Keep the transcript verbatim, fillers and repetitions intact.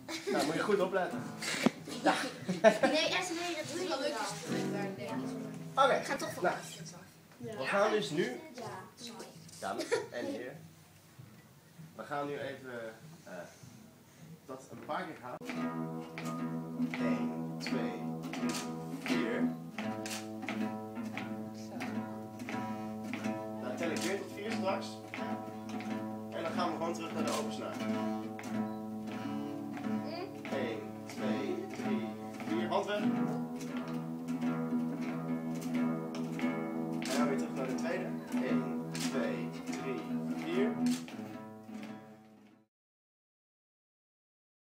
Nou, moet je goed opletten. Ja. Nee, S nee, dat doe je wel leuk. Oké. Okay. Ik ga toch voor nou, we gaan dus nu... Dames en heren. We gaan nu even uh, dat een paar keer gaan. één, twee, vier. Dan tel ik weer tot vier straks. En dan gaan we gewoon terug naar de open snaar.